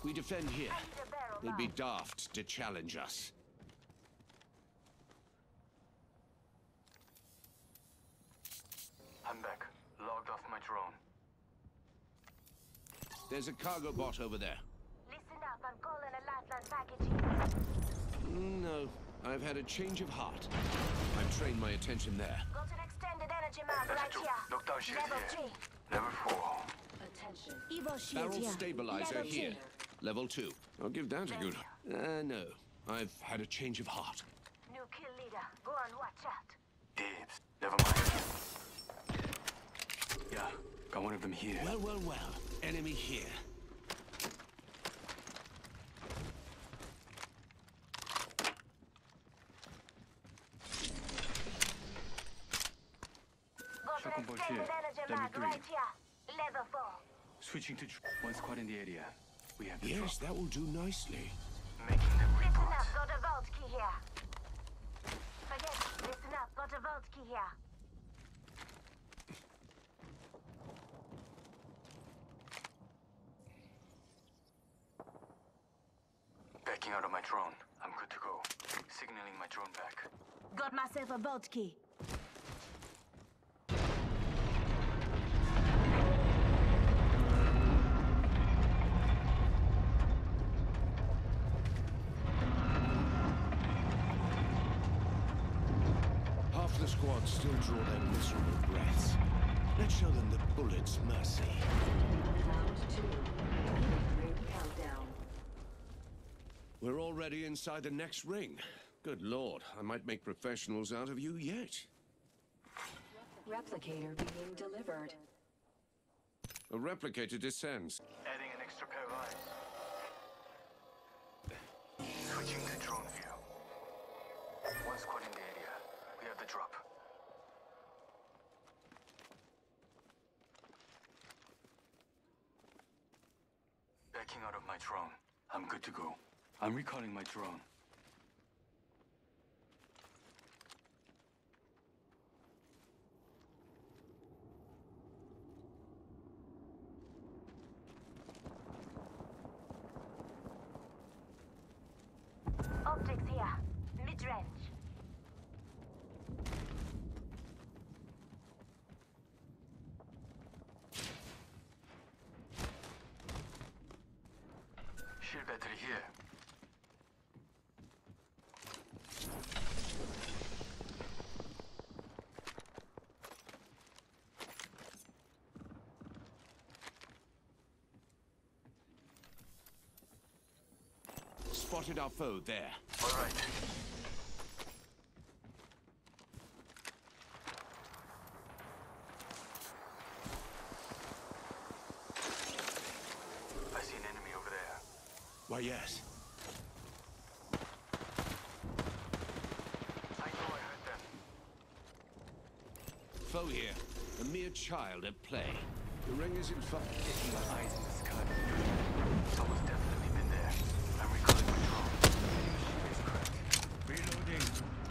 We defend here. It'd be daft to challenge us. I'm back. Logged off my drone. There's a cargo bot over there. Listen up, I'm calling a lifeline package. No, I've had a change of heart. I've trained my attention there. Got an extended energy map That's right two. here. Knockdown shield Level here. 3. Level 4. Attention. Evo shield Barrel here. stabilizer Level here. 2. Level 2. I'll give that a good... no. I've had a change of heart. New kill leader. Go on, watch out. Dibs. Never mind. Yeah, got one of them here. Well, well, well. Enemy here. Got an Shotgun bolt extended here. energy Level map 3. right here. Level 4. Switching to one squad in the area. We have the Yes, drop. that will do nicely. Making them Listen report. up, got a vault key here. Forget it. Listen up, got a vault key here. Backing out of my drone. I'm good to go. Signaling my drone back. Got myself a vault key. Half the squad still draw their miserable breaths. Let's show them the bullet's mercy. Round 2. Ring countdown. We're already inside the next ring. Good lord, I might make professionals out of you yet. Replicator being delivered. A replicator descends. Adding an extra pair of eyes. Switching to drone view. One squad in the area. We have the drop. Backing out of my drone. I'm good to go. I'm recalling my drone. Optics here. Mid-range. Shield battery here. Spotted our foe there. All right. I see an enemy over there. Why, yes. I know I heard them. Foe here. A mere child at play. The ring is in front. Getting my eyes in the sky. Someone's definitely been there. I'm recalling my drone. It's cracked. Reloading.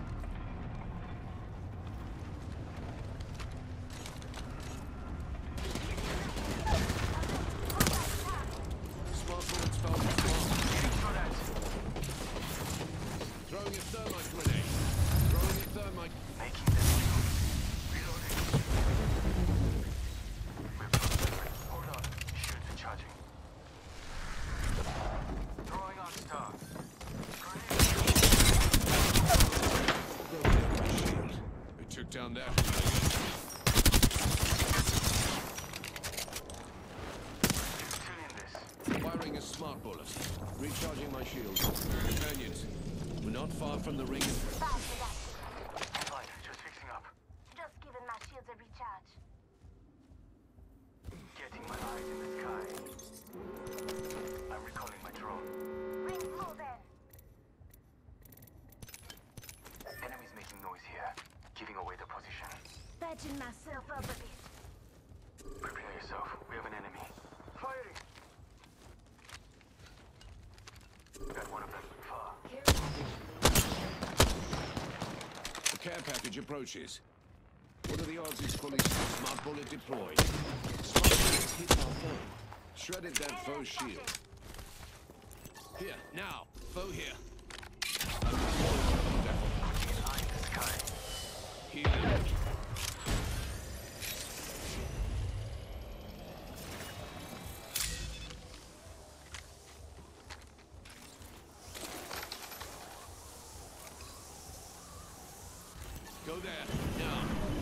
Smart bullets found. Throw that. Throwing a thermite grenade. Throwing a thermite. Making them reload. Reloading. We're close. Hold on. Shields are charging. Throwing on star. Broken out my shield. We took down that. Still in this. Firing a smart bullet. Recharging my shield. Companions, we're not far from the ring. Fast with that. Fine. Just fixing up. Just giving my shields a recharge. Getting my eyes in the sky. I'm recalling my drone. Ring's moving. Enemies making noise here. Giving away the position. Patching myself up a bit. Prepare yourself. We have an enemy. Firing! Got one of them far. The care package approaches. What are the odds it's fully smart bullet deployed? Smart bullets hit our foe. Shredded that foe's shield. Here, now. Foe here. I'm deploying the devil. Putting an eye in the sky. Healing. Go there, now.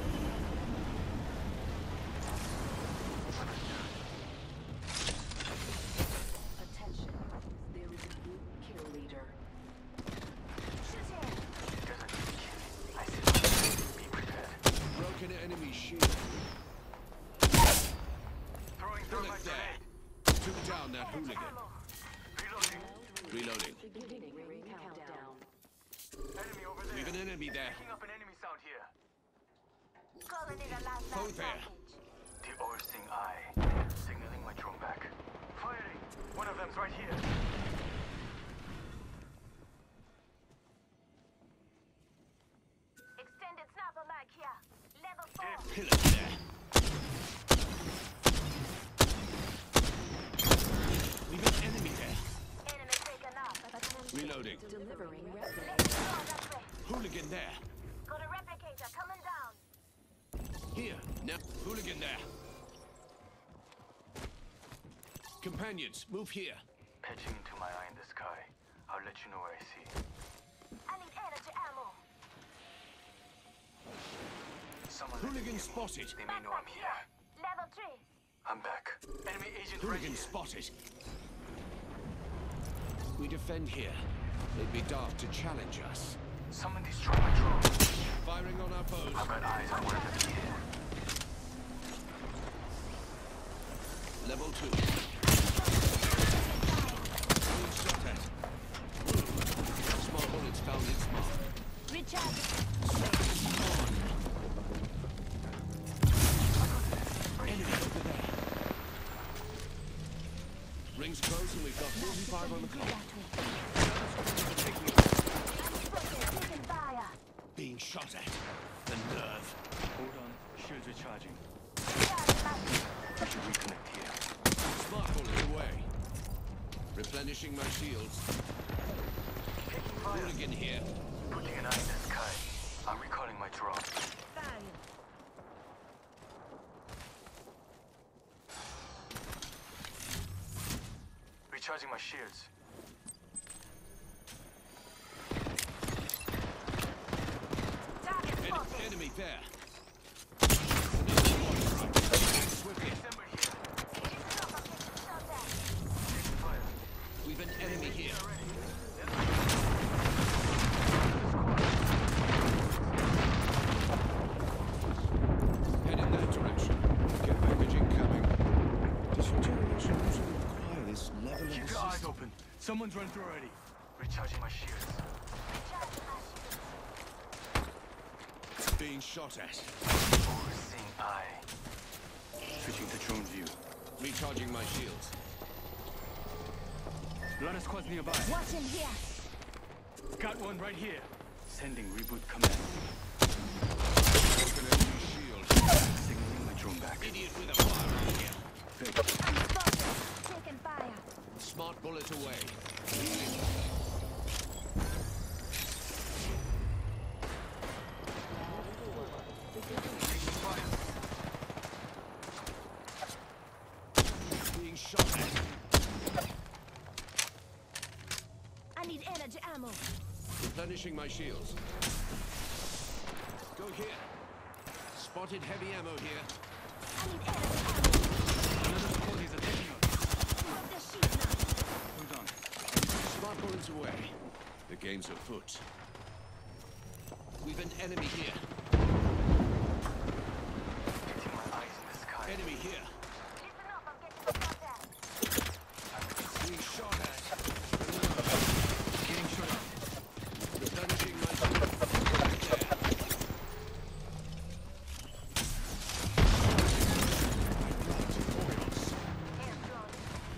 Attention. There is a new kill leader. Shoot him. There's a new kill. I see. Be prepared. Broken enemy shield. Throwing Bullet thermite there. grenade. Took down that hooligan. Ammo. Reloading. Reloading. Beginning ring countdown. Enemy over there. We've an enemy there. Picking up an enemy sound here. Calling in a last Foe there. package. The overseeing eye. Signaling my drone back. Firing. One of them's right here. Extended sniper mag here. Level 4. Pillar there. We've an enemy there. Enemy taken out. Reloading. Delivering replicator. Let's go that way. Hooligan there. Got a replicator coming down. Here, now. Hooligan there. Companions, move here. Patching into my eye in the sky. I'll let you know what I see. I need energy ammo. Someone Hooligan spotted. They may know I'm here. Level 3. I'm back. Enemy agent right Hooligan here. spotted. We defend here. They'd be daft to challenge us. Someone destroy my drone. Firing on our foes. I've got eyes on one of them here. Level 2. Being shot at. Small bullets found its mark. Recharge. Service on. Enemy over there. Rings close and we've got 45 on the clock. Taking fire. Being shot at. The nerve. Hold on. Shields recharging. Recharge mag. We should reconnect here. Smart bullet away. Replenishing my shields. Taking fire. Hooligan here. Putting an eye in the sky. I'm recalling my drone. Fire. Recharging my shields. Target spotted. Enemy there. Another one strike. Swiftly. December here. It is enough of getting shot at. Taking fire. We've an enemy here. Head in that direction. Get packaging coming. Does your generation usually require this level of Keep your eyes assistance? open. Someone's run through already. Recharging my shields. Recharge my shields. Being shot at. Overseeing eye. Switching to drone view. Recharging my shields. Lot of squads nearby. Watch him here. Got one right here. Sending reboot command. Broken enemy shield. Signaling my drone back. Idiot with a firearm here. Fake. I'm spotted. Taking fire. Smart bullet away. Being shot at. I need energy ammo. Replenishing my shields. Go here. Spotted heavy ammo here. I need energy ammo. Another squad is attacking us. Put the sheet now. Hold on. Smart bullets away. The game's afoot. We've an enemy here. Getting my eyes in the sky. Enemy here. Listen up, I'm getting shot at. Being shot at. Getting shot at. Replenishing my shields. Right there. Air drone.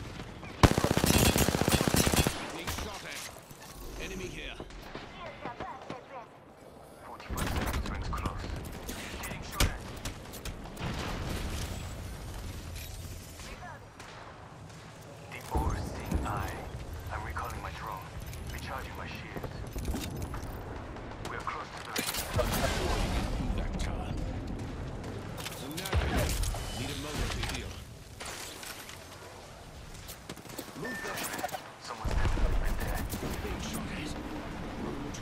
Being shot at. Enemy here. Here's your birthday present. 45 seconds rings Move that. Someone's definitely been there. Being shot at. Rude.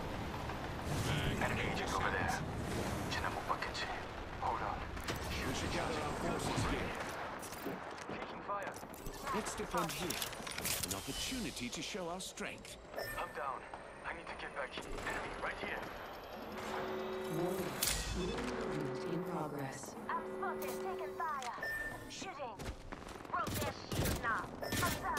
Enemy agent over there. 쟤는 못 봤겠지. Hold on. We should gather our forces here. Taking fire. Let's defend here. An opportunity to show our strength. I'm down. I need to get back here. Enemy, right here. Warning. Movement in progress. I'm spotted, taking fire. Shooting. Broke their shield now. I'm